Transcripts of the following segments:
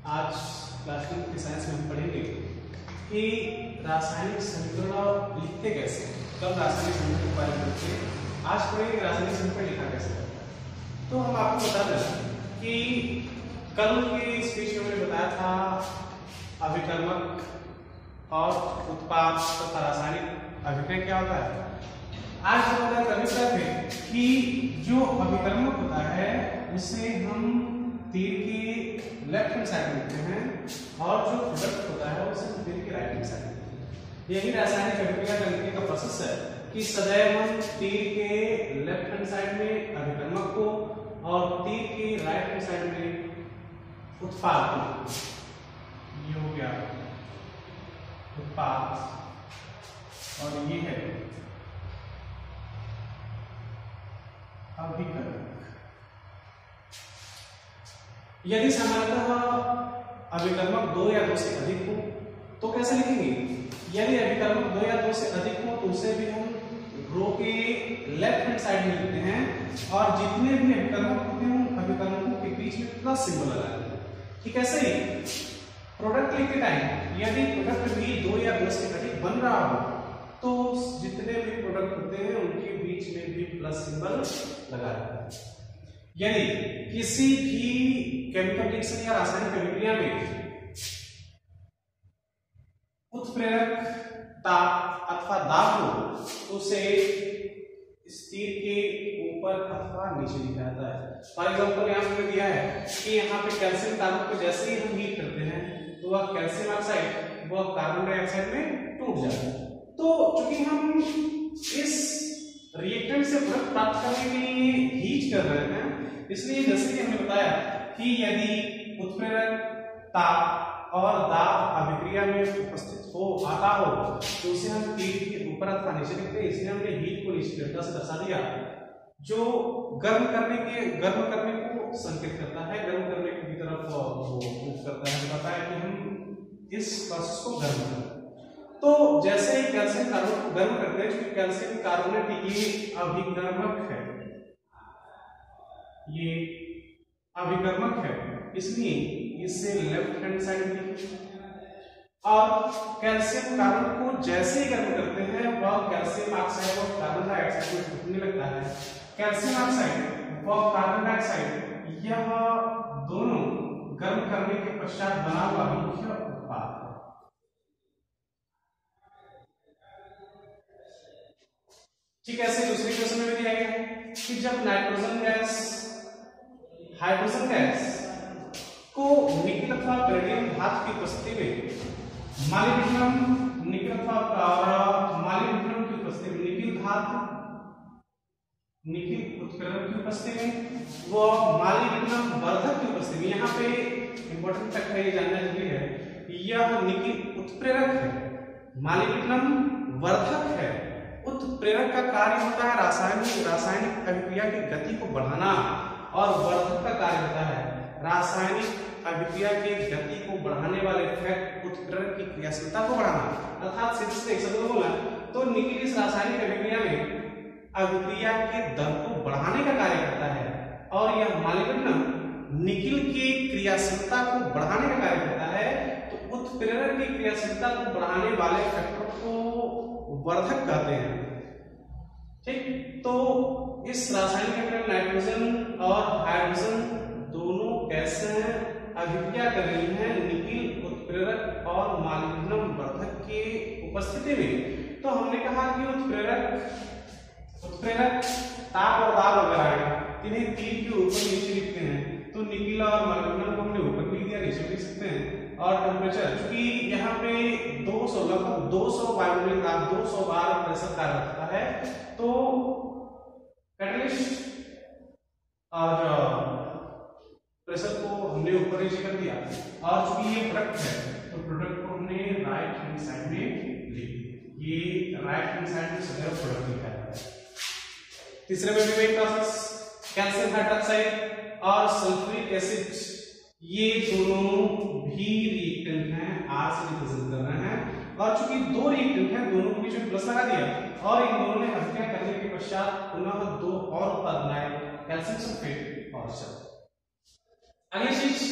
आज क्लास 10 की साइंस में हम पढ़ेंगे कि रासायनिक समीकरण लिखते कैसे हैं। कल रासायनिक समीकरण के बारे में पढ़ते हैं, आज पढ़ेंगे रासायनिक समीकरण लिखा कैसे जाता है। तो हम आपको बता दें कि कल की स्पीच में मैंने बताया था अभिकर्मक और उत्पाद तथा रासायनिक अभिक्रिया क्या होता है। आज हम बात करते हैं कि जो अभिकर्मक होता है उसे हम तीर की लेफ्ट हैंड साइड में लिखते हैं और जो प्रोडक्ट होता है उसे हम तीर की राइट हैंड साइड में लिखते हैं। यही रासायनिक अभिक्रिया करने का प्रोसेस है कि सदैव हम तीर के लेफ्ट हैंड साइड में अभिकर्मक को और तीर की राइट हैंड साइड में उत्पाद को, ये हो गया उत्पाद और ये है अभिकर्मक। यदि सामान्यतः अभिकर्मक 2 या 2 से अधिक हो तो कैसे लिखेंगे। यदि अभिकर्मक 2 या 2 से अधिक हो तो उसे भी हम रो के लेफ्ट हैंड साइड में लिखते हैं और जितने भी अभिकर्मक होते हैं उन अभिकर्मकों के बीच में प्लस सिंबल लगाते हैं। ठीक है, ऐसे ही प्रोडक्ट लिखते टाइम यदि प्रोडक्ट भी 2 या 2 से अधिक बन रहा हो तो जितने भी प्रोडक्ट होते हैं उनके बीच में भी प्लस सिंबल लगा देते हैं। यदि किसी भी केमिकल रिएक्शन या रासायनिक अभिक्रिया में उत्प्रेरक ताप अथवा दाब हो तो उसे इस तीर के ऊपर अथवा नीचे लिखा जाता है। फॉर एग्जांपल यहां पे दिया है कि यहाँ पे कैल्शियम कार्बन को जैसे ही हम हीट करते हैं तो वह कैल्शियम ऑक्साइड वह कार्बन डाइऑक्साइड में टूट जाता है। तो चूंकि हम इस रिएक्टेंट से प्रोडक्ट प्राप्त करने के लिए हीट कर रहे हैं, इसलिए जैसे कि हमने बताया कि यदि उत्प्रेरक ताप और दाब अभिक्रिया में उपस्थित हो आता हो तो उसे हम तीर के ऊपर अथवा नीचे लिखते हैं। इसलिए हमने हीट को निष्क्रियता से दर्शा दिया जो गर्म करने को संकेत करता है, गर्म करने की तरफ वो मूव करता है, बताता है कि हम इस प्रोसेस को गर्म करें। तो जैसे ही कैल्शियम कार्बन को गर्म करते हैं, क्योंकि कैल्शियम कार्बोनेट ये अभिकर्मक है, ये अभिकर्मक है, इसलिए इसे लेफ्ट हैंड साइड लिखिए। और कैल्शियम कार्बन को जैसे ही गर्म करते हैं वह कैल्शियम ऑक्साइड और कार्बन डाइऑक्साइड में टूटने लगता है। कैल्शियम ऑक्साइड व कार्बन डाइऑक्साइड यह दोनों गर्म करने के पश्चात बना हुआ मुख्य उत्पाद है। ठीक है, ऐसे दूसरे क्वेश्चन में भी दिया गया है कि जब नाइट्रोजन गैस हाइड्रोजन गैस को निकल अथवा बेरिलियम धातु की उपस्थिति में मॉलिब्डेनम निकल अथवा मॉलिब्डेनम की उपस्थिति में निकिल उत्प्रेरक की उपस्थिति में वो मॉलिब्डेनम वर्धक की उपस्थिति में, यहाँ पे इंपॉर्टेंट तक है, ये जानना जरूरी है, यह निकिल उत्प्रेरक है, मॉलिब्डेनम वर्धक है। उत्प्रेरक का कार्य होता है रासायनिक अभिक्रिया की गति को बढ़ाना और वर्धक का कार्य होता है रासायनिक अभिक्रिया की गति को बढ़ाने वाले फैक्ट उत्प्रेरक की क्रियाशीलता को बढ़ाना। अर्थात सीधे सीधे एक शब्द में बोला तो निकिल इस रासायनिक अभिक्रिया में अभिक्रिया के दर को बढ़ाने का कार्य करता है और यह मॉलिब्डेनम निकिल की क्रियाशीलता को बढ़ाने का कार्य करता है। तो उत्प्रेरक की क्रियाशीलता को बढ़ाने वाले फैक्टर को वर्धक कहते हैं। ठीक, तो इस रासायनिक अभिक्रिया में नाइट्रोजन और हाइड्रोजन दोनों कैसे अभिक्रिया कर रही हैं निकिल उत्प्रेरक और मॉलिब्डेनम वर्धक की उपस्थिति में। तो हमने कहा कि उत्प्रेरक ताप और दाब वगैरह है, इन्हें तीर के ऊपर नीचे लिखते हैं। तो निकिल और मॉलिब्डेनम को हमने ऊपर लिख दिया, नीचे लिख सकते हैं। और टेम्परेचर क्योंकि यहाँ पे 200 लगभग 200 बार 200 बार प्रेशर कार्य करता है, तो कैटलिस्ट और प्रेशर को हमने ऊपर नीचे कर दिया। और चूंकि ये प्रोडक्ट है तो प्रोडक्ट को हमने राइट हैंड साइड में लिख दिया, ये राइट हैंड साइड में सदैव प्रोडक्ट लिखा है। तीसरे में भी प्रोसेस कैल्शियम हाइड्रोक्साइड और सल्फ्यूरिक एसिड ये दोनों भी रिएक्टेंट हैं, R से रिप्रेजेंट कर रहे हैं। और चूंकि 2 रिएक्टेंट हैं, दोनों के बीच में प्लस लगा दिया और इन दोनों ने अभिक्रिया करने के पश्चात पुनः 2 और उत्पाद बनाए, कैल्शियम सल्फेट और शब्द। अगली चीज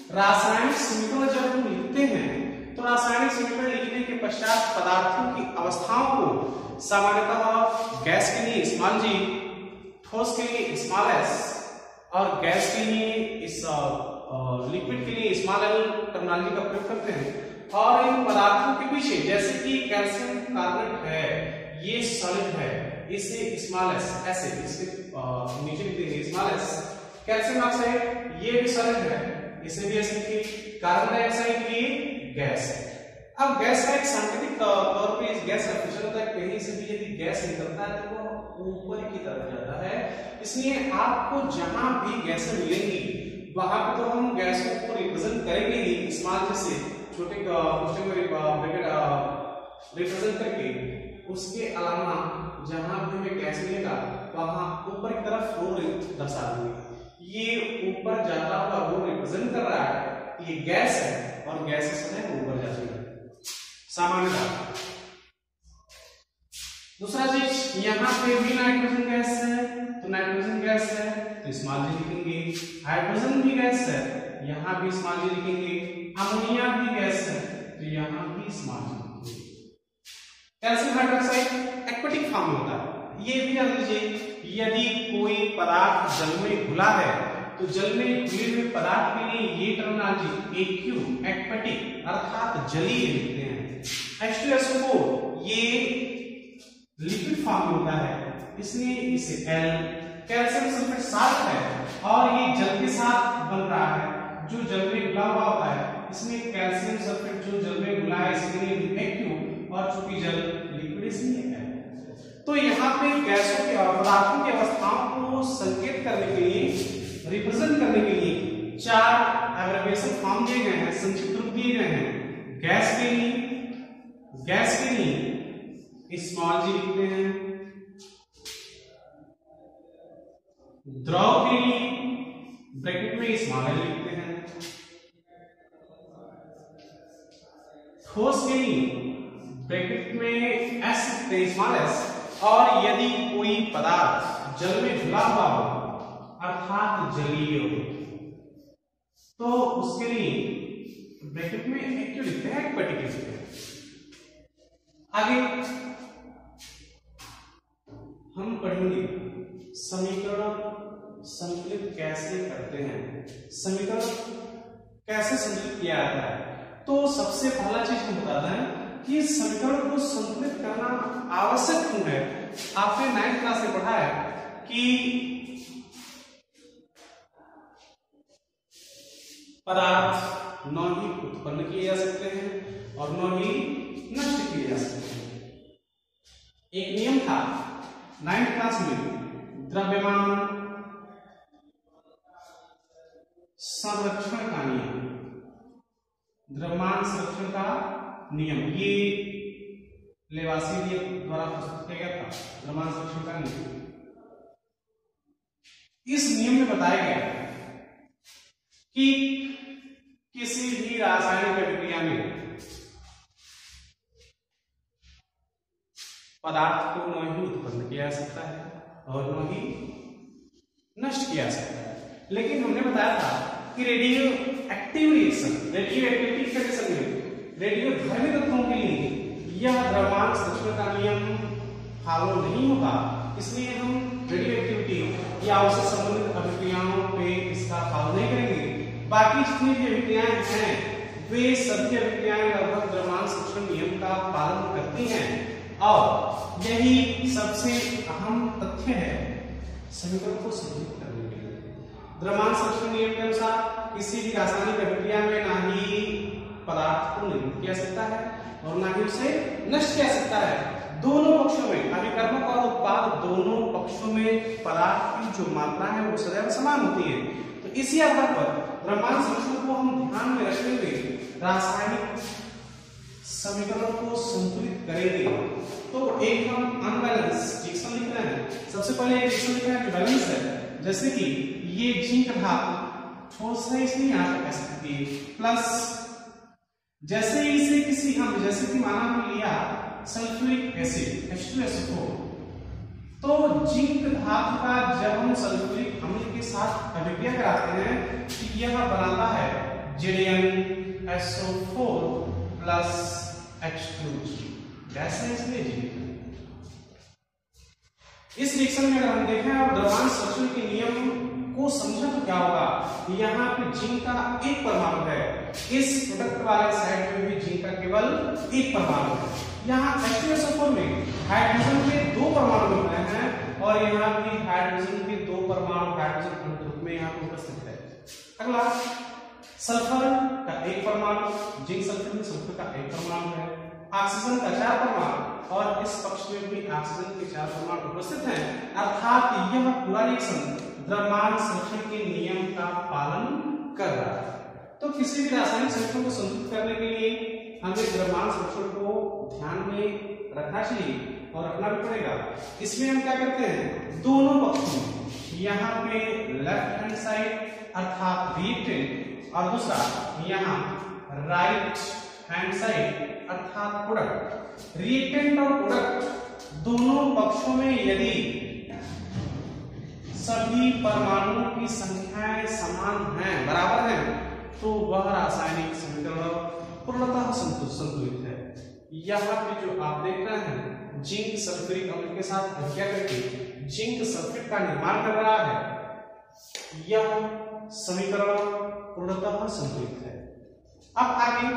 रासायनिक समीकरण जब हम लिखते हैं तो रासायनिक समीकरण लिखने के पश्चात पदार्थों की अवस्थाओं को सामान्यतः गैस के लिए स्मॉल जी, ठोस के लिए स्मॉल एस और गैस के लिए इस लिक्विड के लिए स्मॉल एल टर्मिनोलॉजी का प्रयोग करते हैं। और इन पदार्थों के पीछे जैसे कि कैल्शियम कार्बोनेट है, ये सॉलिड है, इसे स्मॉल एस ऐसे इसके नीचे लिख देंगे स्मॉल एस। कैल्शियम ऑक्साइड ये भी सॉलिड है, इसे भी ऐसे लिखिए। कार्बन डाइऑक्साइड ये गैस है। अब गैस का एक सांकेतिक तौर पे इस गैस का फ्यूजन होता है, कहीं से भी यदि गैस निकलता है तो वो ऊपर की तरफ जाता है। इसलिए आपको जहां भी गैसें मिलेंगी वहां पे तो हम गैसों को रिप्रेजेंट करेंगे ही स्मॉल से छोटे रिप्रेजेंट करके। उसके अलावा जहां भी हमें गैस मिलेगा वहां ऊपर की तरफ रो दर्शा देंगे। ये ऊपर जाता हुआ रो रिप्रेजेंट कर रहा है ये गैस है और गैसेस है ऊपर जाती है सामान्यतः। दूसरा चीज यहाँ पे भी नाइट्रोजन गैस है तो नाइट्रोजन गैस है तो स्मॉल जी लिखेंगे। हाइड्रोजन भी गैस है, यहाँ भी स्मॉल जी लिखेंगे। अमोनिया भी गैस है तो यहाँ भी स्मॉल जी लिखेंगे। कैल्शियम हाइड्रोक्साइड एक्वेटिक फॉर्म में होता है, ये भी जान लीजिए। यदि कोई पदार्थ जल में घुला है तो जल में घुले हुए पदार्थ के लिए ये टर्मिनोलॉजी एक्यू एक्वेटिक अर्थात जलीय लिखते हैं। H2SO4 ये लिक्विड फॉर्म में होता है इसलिए इसे L। कैल्शियम सल्फेट साल्ट है और ये जल के साथ बन रहा है, जो जल में घुला हुआ होता है, इसमें कैल्शियम सल्फेट जो जल में घुला है इसलिए एक्यू और चूंकि जल लिक्विड इसलिए है। तो यहाँ पे गैसों के और पदार्थों की अवस्थाओं को संकेत करने के लिए, रिप्रेजेंट करने के लिए चार एब्रिविएशन फॉर्म दिए गए हैं, संक्षिप्त रूप दिए गए हैं। गैस के लिए स्मॉल जी लिखते हैं, द्रव के लिए ब्रैकेट में स्मॉल एल लिखते हैं, ठोस के लिए ब्रैकेट में एस लिखते हैं स्मॉल एस। और यदि कोई पदार्थ जल में घुला हुआ हो अर्थात जलीय हो तो उसके लिए ब्रैकेट में एक्यू लिखते हैं, एक्वेटिक लिखते हैं। आगे हम पढ़ेंगे समीकरण संतुलित कैसे करते हैं, समीकरण कैसे संतुलित किया जाता है। तो सबसे पहला चीज हम बताते हैं कि समीकरण को संतुलित करना आवश्यक क्यों है। आपने 9th क्लास में पढ़ा है कि पदार्थ न ही उत्पन्न किए जा सकते हैं और न ही नष्ट किए जा सकते हैं। एक नियम था 9th क्लास में, द्रव्यमान संरक्षण का नियम, द्रव्यमान संरक्षण का नियम, ये लेवासी द्वारा प्रस्तुत किया गया था, द्रव्यमान संरक्षण का नियम। इस नियम में बताया गया कि किसी भी रासायनिक अभिक्रिया में पदार्थ को न ही उत्पन्न किया जा सकता है और न ही नष्ट किया जा सकता है। लेकिन हमने बताया था कि radioactive reaction, radioactivity condition में रेडियो धर्मी तत्वों के लिए यह द्रव्यमान संरक्षण का नियम फॉलो नहीं होगा। इसलिए हम रेडियो एक्टिविटी या उससे संबंधित अभिक्रियाओं पे इसका फॉलो नहीं करेंगे। बाकी जितनी भी अभिक्रियाएं हैं वे सभी अभिक्रियाएं लगभग द्रव्यमान संरक्षण नियम का पालन करती हैं और यही सबसे अहम तथ्य है समीकरण को संतुलित करने के लिए। द्रव्यमान संरक्षण नियम के अनुसार किसी भी रासायनिक अभिक्रिया में ना ही पदार्थ को निर्मित किया सकता है और ना ही उसे नष्ट किया सकता है। दोनों पक्षों में, अभिकर्मक और उत्पाद दोनों पक्षों में पदार्थ की जो मात्रा है वो सदैव समान होती है। तो इसी आधार पर द्रव्यमान संरक्षण को हम ध्यान में रखते हुए रासायनिक समीकरण को संतुलित करेंगे। तो एक हम अनबैलेंस रिएक्शन लिख रहे हैं। सबसे पहले एक रिएक्शन लिख रहे हैं जो बैलेंस है, जैसे कि ये जिंक धातु ठोस है इसलिए यहां तक स्थिति प्लस, जैसे इसे किसी हम जैसे कि माना हमने लिया सल्फ्यूरिक एसिड H2SO4, तो जिंक धातु का जब हम सल्फ्यूरिक अम्ल के साथ अभिक्रिया कराते हैं तो यह बनाता है ZnSO4 प्लस H2G गैस है इसमें जी। इस रिएक्शन में अगर हम देखें और द्रव्यमान संरक्षण के नियम को समझा तो क्या होगा, यहाँ पे जिंक का एक परमाणु है, इस प्रोडक्ट वाले साइड में भी जिंक का केवल एक परमाणु है। यहाँ H2SO4 में हाइड्रोजन के दो परमाणु मिल रहे हैं और यहाँ भी हाइड्रोजन के दो परमाणु हाइड्रोजन अणु रूप में यहाँ उपस्थित है। अगला सल्फर का एक परमाणु, जिंक सल्फर में सल्फर का एक परमाणु है, ऑक्सीजन का 4 परमाणु और इस पक्ष में भी ऑक्सीजन के 4 परमाणु उपस्थित हैं, अर्थात यह पूरा रिएक्शन द्रव्यमान संरक्षण के नियम का पालन कर रहा है। तो किसी भी रासायनिक संरचना को संतुलित करने के लिए हमें द्रव्यमान संरक्षण को ध्यान में रखना चाहिए और रखना भी पड़ेगा। इसमें हम क्या करते हैं, दोनों पक्षों में यहाँ पे लेफ्ट हैंड साइड अर्थात रिएक्टेंट और दूसरा यहाँ राइट हैंड साइड अर्थात प्रोडक्ट, रिएक्टेंट और प्रोडक्ट दोनों पक्षों में यदि सभी परमाणुओं की संख्याएं समान हैं, बराबर हैं, तो वह रासायनिक समीकरण पूर्णतः संतुलित है। यहाँ पे जो आप देख रहे हैं जिंक सल्फ्यूरिक अम्ल के साथ अभिक्रिया करके जिंक सल्फेट का निर्माण कर रहा है, यह समीकरण पूर्णतः संतुलित है। अब आगे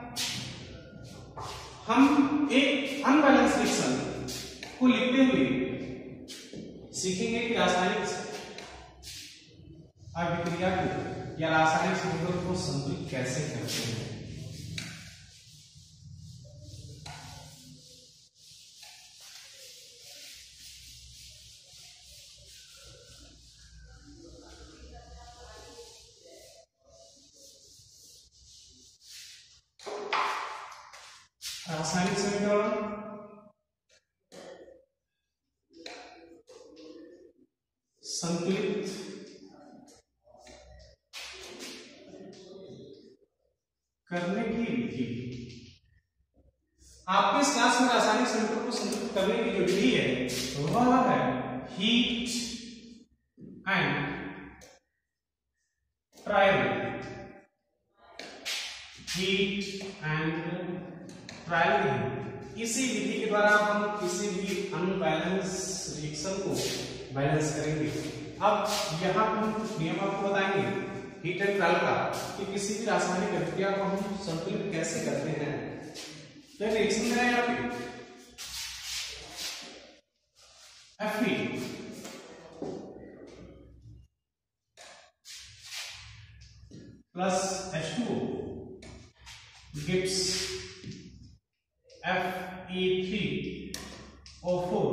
हम एक अनबैलेंस रिएक्शन को लिखते हुए सीखेंगे कि रासायनिक अभिक्रिया को या रासायनिक समीकरण को संतुलित कैसे करते हैं। रासायनिक समीकरण संतुलित करने की विधि। आपके इस क्लास में रासायनिक समीकरण को संतुलित करने की जो विधि है वह है heat and trial. Heat and trial विधि, इसी विधि के द्वारा हम किसी भी अनबैलेंस रिएक्शन को बैलेंस करेंगे। अब यहाँ पर हम कुछ नियम आपको बताएंगे हीट एंड ट्रायल का कि किसी भी रासायनिक अभिक्रिया को हम संतुलित कैसे करते हैं। तो रिएक्शन में यहाँ पे Fe plus H2O gives Fe3O4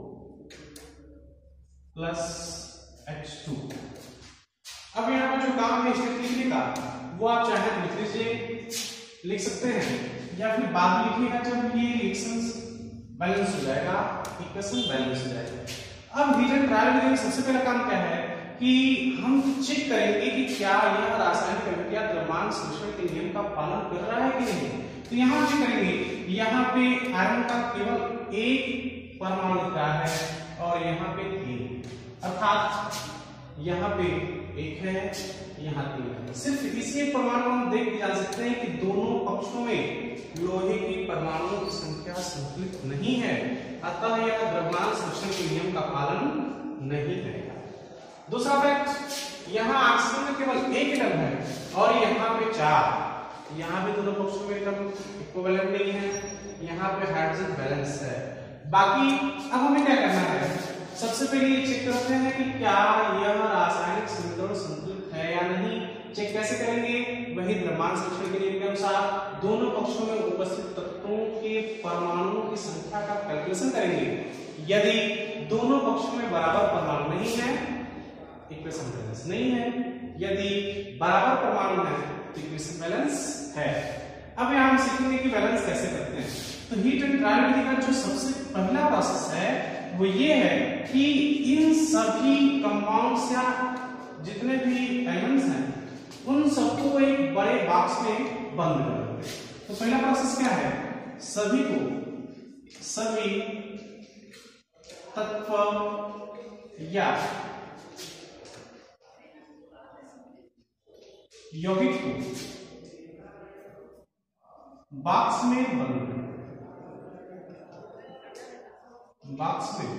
plus H2। अब यहाँ पर जो काम है इसके लिखने का वो आप चाहे लिख लीजिए, लिख सकते हैं या फिर बाद में लिखिएगा जब ये रिएक्शंस बैलेंस हो जाएगा, इक्वेशन बैलेंस हो जाएगा। अब हीट एंड ट्रायल विधि में सबसे पहला काम क्या है कि हम चेक करेंगे कि क्या यह रासायनिक अभिक्रिया द्रव्यमान संरक्षण के नियम का पालन कर रहा है कि नहीं। तो यहाँ चेक करेंगे, यहाँ पे आयरन का केवल एक परमाणु दिख रहा है और यहाँ पे 3, अर्थात यहाँ पे 1 है, यहाँ 3 है। सिर्फ इसी परमाणु हम देख के जान सकते हैं कि दोनों पक्षों में लोहे की परमाणुओं की संख्या संतुलित नहीं है, अतः यह द्रव्यमान संरक्षण के नियम का पालन नहीं करेगा। दूसरा फैक्ट, यहाँ ऑक्सीजन में केवल 1 एटम है और यहाँ पे 4, यहाँ भी दोनों पक्षों में एटम इक्विवेलेंट नहीं है, यहाँ पे हाइड्रोजन बैलेंस है। बाकी अब हमें क्या करना है, सबसे पहले ये चेक करते हैं कि क्या यह रासायनिक समीकरण संतुलित है या नहीं। चेक कैसे करेंगे, वही द्रव्यमान संरक्षण के नियम के अनुसार दोनों पक्षों में उपस्थित तत्वों के परमाणुओं की संख्या का कैलकुलेशन करेंगे। यदि दोनों पक्षों में बराबर परमाणु नहीं है, इक्वेशन बैलेंस नहीं है, यदि बराबर परमाणु है तो इक्वेशन बैलेंस है। अब यहां हम सीखेंगे कि बैलेंस कैसे करते हैं। तो हीट एंड ट्रायल विधि का जो सबसे पहला प्रोसेस है वो ये है कि इन सभी कंपाउंड्स या जितने भी एलिमेंट्स हैं उन सबको एक बड़े बॉक्स में बंद कर देंगे। तो पहला प्रोसेस क्या है, सभी तत्व या यौगिक को बॉक्स में बंद, बॉक्स में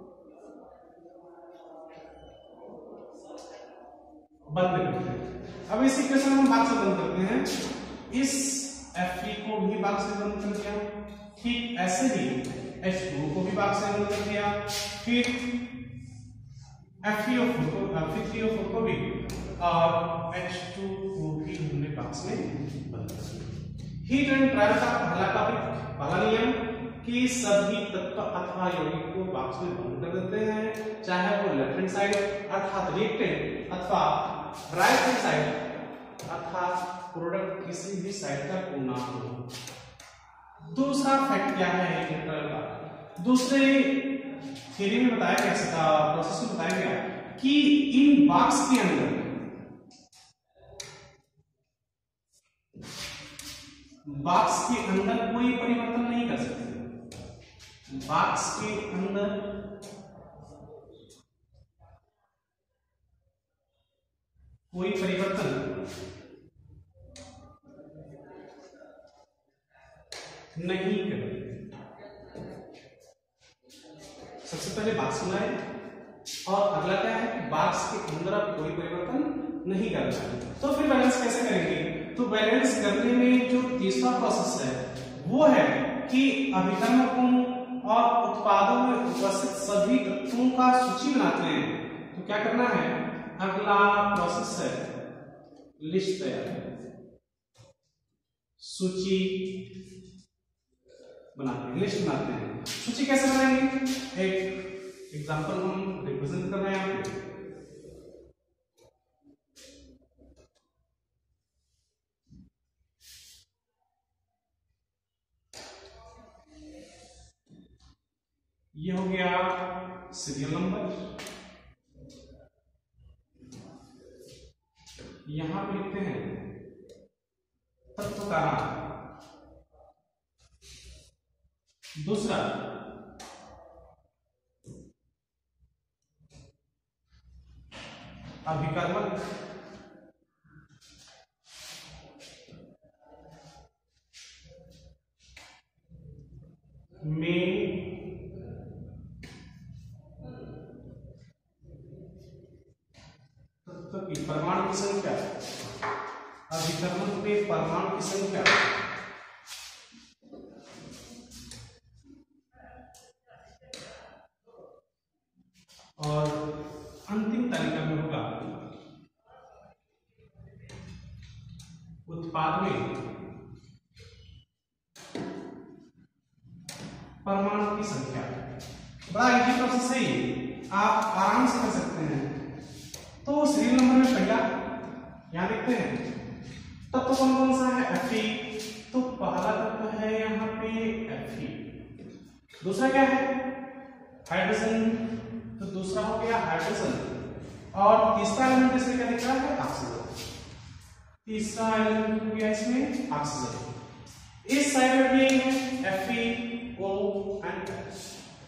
बंद करते हैं। अब इस इक्वेशन में हम बॉक्स में बंद करते हैं, इस Fe को भी बॉक्स में बंद कर दिया, ठीक ऐसे ही H2 को भी बॉक्स में बंद कर दिया, फिर Fe3O4 को भी, और H2 को भी हमने बॉक्स में बंद कर दिया। हीट एंड ट्रायल का पहला नियम कि सभी तत्व अथवा यौगिक को बॉक्स में बंद कर देते हैं, चाहे वो लेफ्ट हैंड साइड अर्थात रिएक्टेंट अथवा राइट हैंड साइड अर्थात प्रोडक्ट किसी भी साइड का क्यों ना हो। दूसरा फैक्ट क्या है न्यूट्रल का, दूसरे थ्योरी में बताया गया, प्रोसेस में बताया गया कि इन बॉक्स के अंदर, बॉक्स के अंदर कोई परिवर्तन नहीं कर सकते, बॉक्स के अंदर कोई परिवर्तन नहीं करेंगे। सबसे पहले बॉक्स बनाए, और अगला क्या है कि बॉक्स के अंदर आप कोई परिवर्तन नहीं करना है। तो फिर बैलेंस कैसे करेंगे, तो बैलेंस करने में जो तीसरा प्रोसेस है वो है कि अभिकर्मकों और उत्पादों में उपस्थित सभी तत्वों का सूची बनाते हैं। तो क्या करना है, अगला प्रोसेस है लिस्ट तैयार, सूची बनाते हैं, लिस्ट बनाते हैं। सूची कैसे बनाएंगे, एक एग्जांपल हम रिप्रेजेंट कर रहे हैं यहाँ पे। ये हो गया सीरियल नंबर, यहां पे लिखते हैं तत्व का नाम। दूसरा अभिकर्मक, में तत्व की परमाणु की संख्या, अभिकर्मक में परमाणु की संख्या, और अंतिम तालिका में होगा उत्पाद में परमाणु की संख्या। बड़ा इजी प्रोसेस है, आप आराम से कर सकते हैं। तो सीरियल नंबर में पहला यहां देखते हैं तत्व कौन कौन सा है, Fe, तो पहला तत्व है यहाँ पे Fe। दूसरा क्या है, हाइड्रोजन, तो दूसरा हो गया हाइड्रोजन, और तीसरा एलिमेंट इसमें क्या दिख रहा है, ऑक्सीजन। तीसरा एलिमेंट हो गया इसमें ऑक्सीजन। इस साइड में भी है FeO एंड H।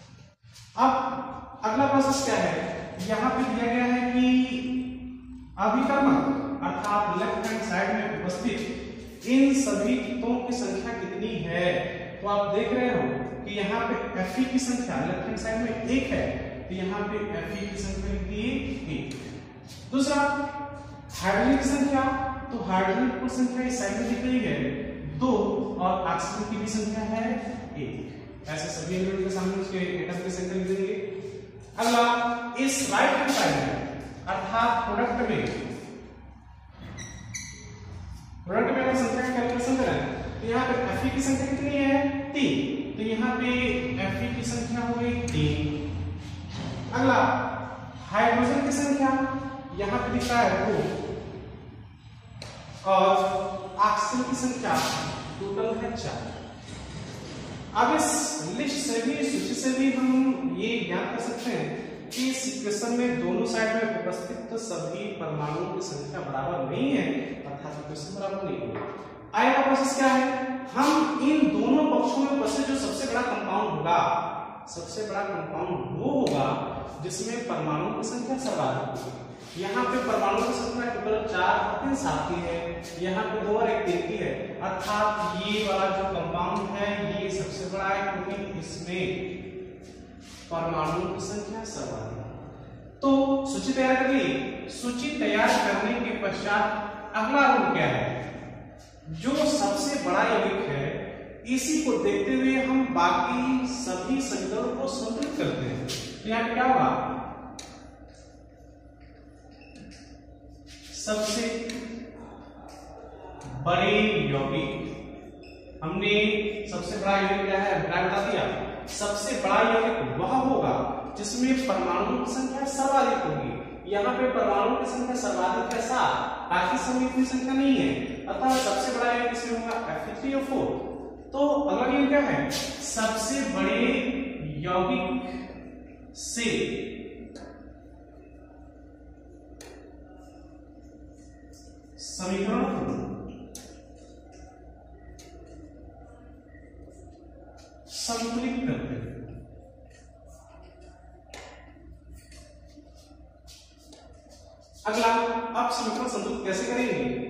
अब अगला प्रोसेस क्या है, यहां पे दिया गया है कि अभिकर्मक अर्थात लेफ्ट हैंड साइड में उपस्थित इन सभी तत्वों की संख्या कितनी है। तो आप देख रहे हो कि यहाँ पे Fe की संख्या लेफ्ट हैंड साइड में 1 है, तो यहाँ पे Fe की संख्या लिख दिए 1। दूसरा हाइड्रोजन की संख्या, तो हाइड्रोजन की संख्या इस साइड में दिख रही है 2, और ऑक्सीजन की भी संख्या है 1। ऐसे सभी एलिमेंट के सामने उसके एटम की संख्या लिख देंगे। अगला इस राइट हैंड साइड में अर्थात प्रोडक्ट में अगर संख्या का कैलकुलेशन करें तो यहाँ पे Fe की संख्या कितनी है 3, तो यहाँ पे Fe की संख्या हो गई 3। अगला हाइड्रोजन की संख्या यहाँ पे दिख रहा है 2, और ऑक्सीजन की संख्या टोटल है 4। अब इस लिस्ट से भी, सूची से भी हम ये ज्ञात कर सकते हैं कि इस इक्वेशन में दोनों साइड में उपस्थित सभी परमाणुओं की संख्या बराबर नहीं है, अर्थात इक्वेशन बराबर नहीं है। आगे प्रोसेस क्या है, हम इन दोनों पक्षों में उपस्थित जो सबसे बड़ा कंपाउंड होगा, सबसे बड़ा कंपाउंड वो होगा जिसमें परमाणुओं की संख्या सर्वाधिक होगी। यहाँ पे परमाणुओं की संख्या टोटल 4 और 3 7 की है, यहाँ पे 2 और 1 3 की है, अर्थात ये वाला जो कंपाउंड है ये सबसे बड़ा है क्योंकि इसमें परमाणुओं की संख्या सर्वाधिक है। तो सूची तैयार कर ली। सूची तैयार करने के पश्चात अगला रूल क्या है, जो सबसे बड़ा यौगिक है इसी को देखते हुए हम बाकी सभी समीकरणों को संतुलित करते हैं। तो यहाँ पे क्या होगा, सबसे बड़े यौगिक, हमने सबसे बड़ा यौगिक क्या है बता दिया। सबसे बड़ा यौगिक वह होगा जिसमें परमाणुओं की संख्या सर्वाधिक होगी। यहाँ पे परमाणुओं की संख्या सर्वाधिक है 7, बाकी सभी की संख्या नहीं है, अतः सबसे बड़ा यौगिक इसमें होगा Fe3O4। तो अगला यौगिक क्या है, सबसे बड़े यौगिक से समीकरण को संतुलित करते हैं। अगला, आप समीकरण संतुलित कैसे करेंगे,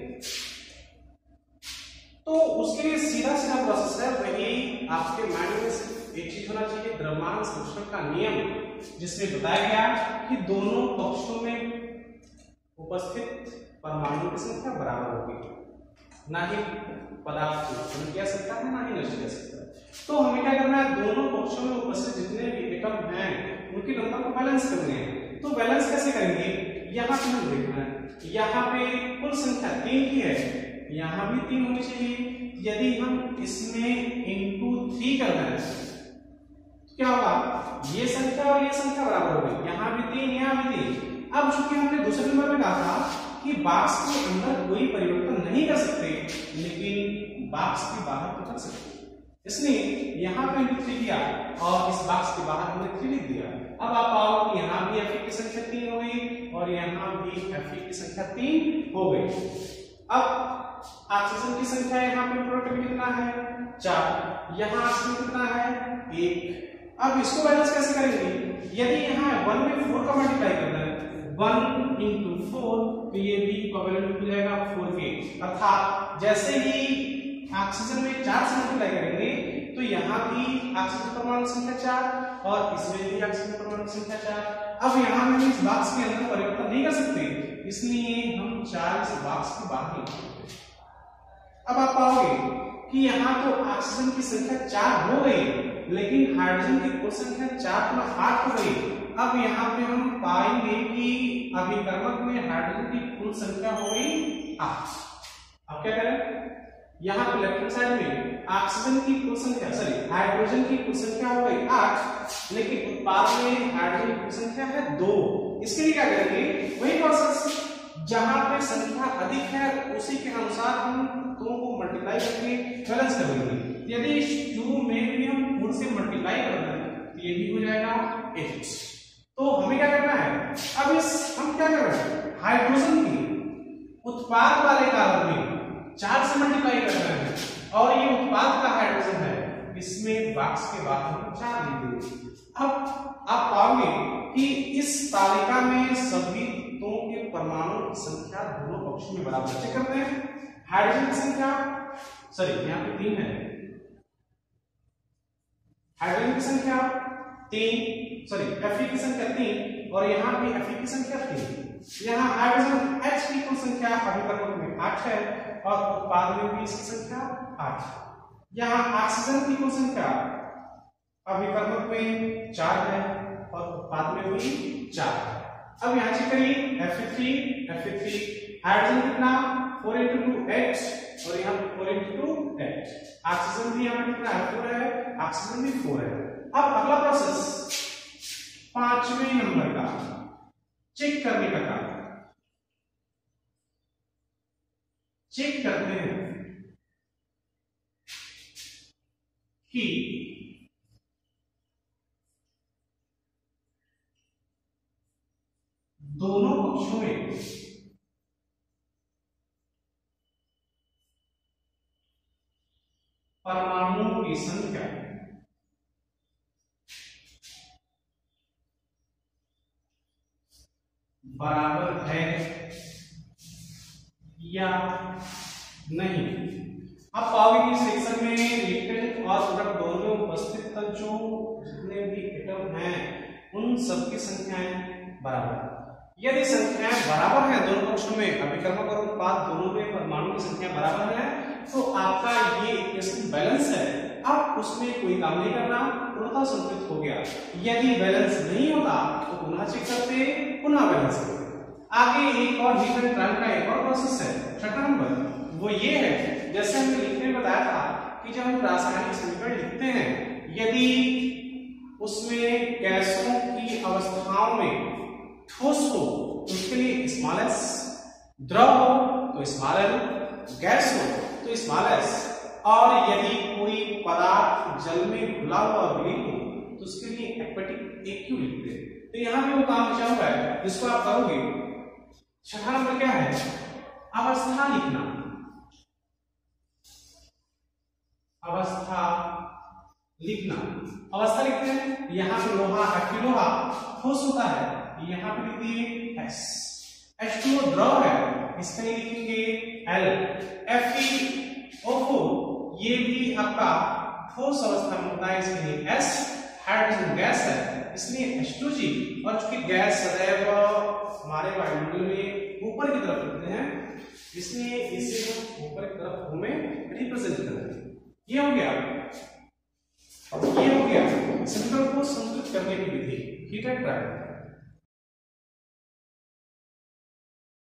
तो उसके लिए सीधा सीधा प्रोसेस है। वही आपके माइंड में सिर्फ एक चीज होना चाहिए, द्रव्यमान संरक्षण का नियम, जिसमें बताया गया कि दोनों पक्षों में उपस्थित परमाणुओं की संख्या बराबर होगी, ना ही पदार्थ को उत्पन्न किया सकता है ना ही नष्ट किया सकता है। तो हमें क्या करना है, दोनों पक्षों में उपस्थित जितने भी एटम हैं उनके नंबर को बैलेंस करने हैं। तो बैलेंस कैसे करेंगे, यहाँ पे हम देखना है, यहाँ पे कुल संख्या 3 की है, यहाँ भी 3 होनी चाहिए। यदि हम इसमें इंटू 3 करना है क्या होगा, ये संख्या और ये संख्या बराबर होगी, यहाँ भी 3 यहाँ भी 3। अब चूंकि हमने दूसरे नंबर में कहा था कि बॉक्स के अंदर कोई परिवर्तन नहीं कर सकते, लेकिन बॉक्स के बाहर तो कर सकते, इसलिए यहाँ पे इंटू 3 किया और इस बॉक्स के बाहर हमने 3 लिख दिया। अब आप पाओ कि यहाँ भी Fe की संख्या 3 हो गई और यहाँ भी Fe की संख्या 3 हो गई। अब ऑक्सीजन की संख्या यहाँ पे प्रोडक्ट में कितना है 4, यहाँ ऑक्सीजन कितना है 1। अब इसको बैलेंस कैसे करेंगे, यदि यहाँ 1 में 4 का मल्टीप्लाई करना है, 1 into 4, तो ये भी इक्विवेलेंट हो जाएगा 4 के, अर्थात जैसे ही ऑक्सीजन में 4 से मल्टीप्लाई करेंगे तो यहाँ भी ऑक्सीजन परमाणु संख्या 4 और इसमें भी ऑक्सीजन परमाणु संख्या 4। अब यहाँ हम इस बॉक्स के अंदर परिवर्तन नहीं कर सकते, इसलिए हम 4 इस बॉक्स के बाहर लिख देते हैं। अब आप पाओगे कि यहाँ तो ऑक्सीजन की संख्या 4 हो गई, लेकिन हाइड्रोजन की कुल संख्या 4 गुना 8 हो गई। अब यहाँ पे हम पाएंगे कि अभिकर्मक में हाइड्रोजन की कुल संख्या हो गई 8। अब क्या करें, यहाँ पे लेफ्ट हैंड साइड में ऑक्सीजन की कुल संख्या हाइड्रोजन की कुल संख्या हो गई 8, लेकिन उत्पाद में हाइड्रोजन की कुल संख्या है 2। इसके लिए क्या करेंगे, वही प्रोसेस, जहां पे संख्या अधिक है उसी के अनुसार हम दोनों को मल्टीप्लाई करके बैलेंस कर देंगे। यदि इस 2 में भी हम 4 से मल्टीप्लाई कर दें तो ये भी हो जाएगा 8। तो हमें क्या करना है, अब इस हम क्या कर रहे हैं, हाइड्रोजन की उत्पाद वाले कार्बन में 4 से मल्टीप्लाई कर रहे हैं और ये उत्पाद का हाइड्रोजन है, इसमें बॉक्स के बाहर हम 4 लिख देंगे। अब आप पाओगे कि इस तालिका में सभी तत्वों के परमाणु की संख्या दोनों पक्षों में बराबर। चेक करते हैं, हाइड्रोजन की संख्या यहाँ पे 3 है, हाइड्रोजन की संख्या 3 Fe की संख्या 3 और यहाँ भी Fe की संख्या 3। यहाँ हाइड्रोजन H की कुल संख्या अभिकर्मक में 8 है और उत्पाद में भी इसकी संख्या 8 है। यहाँ ऑक्सीजन की कुल संख्या अभिकर्मक में 4 है और उत्पाद में भी 4 है। अब यहाँ चेक करिए Fe3 हाइड्रोजन कितना 4 into 2 8 और यहाँ 4 into 2 8। ऑक्सीजन भी यहाँ कितना है 4 है, ऑक्सीजन भी 4 है। अब अगला प्रोसेस 5वें नंबर का चेक करने का काम, चेक करते हैं कि दोनों पक्षों में परमाणुओं की संख्या बराबर है या नहीं। आप पाओगे कि रिएक्शन में रिएक्टेंट और प्रोडक्ट दोनों में उपस्थित जो जितने भी एटम हैं उन सबकी संख्याएं बराबर है। यदि संख्याएं बराबर हैं दोनों पक्षों में, अभिकर्मक और उत्पाद दोनों में परमाणु की संख्या बराबर है, तो आपका ये इक्वेशन बैलेंस है। अब उसमें कोई काम नहीं करना, पूर्णतः संतुलित हो गया। यदि बैलेंस नहीं होता तो पुनः चेक करते, पुनः बैलेंस करते। आगे एक और हीट एंड ट्रायल का एक और प्रोसेस है, छठा नंबर, वो ये है जैसे हमने लिखने में बताया था कि जब हम रासायनिक समीकरण लिखते हैं, यदि उसमें गैसों की अवस्थाओं में ठोस हो तो उसके लिए स्मॉल एस, द्रव हो तो स्मॉल एल, गैस हो तो स्मॉल एस, और यदि कोई पदार्थ जल में घुला हुआ विलीन हो तो उसके लिए एक्वेटिक एक्यू लिखते हैं। तो यहाँ पे वो काम बचा हुआ है जिसको आप करोगे। छठा नंबर क्या है, अवस्था लिखना। अवस्था लिखना, अवस्था लिखते हैं। यहाँ पे लोहा, Fe लोहा ठोस होता है, यहाँ पे लिख दिए S, H2O द्रव है, इसका ही लिखेंगे L, FeO4 ये भी आपका ठोस अवस्था में होता है, इसके लिए S, हाइड्रोजन गैस है इसलिए H2G, और चूंकि गैस सदैव हमारे वायुमंडल में ऊपर की तरफ होते हैं इसलिए इसे हम ऊपर की तरफ में रिप्रेजेंट करते हैं। ये हो गया, ये हो गया समीकरण को संतुलित करने की विधि, हीट एंड ट्रायल।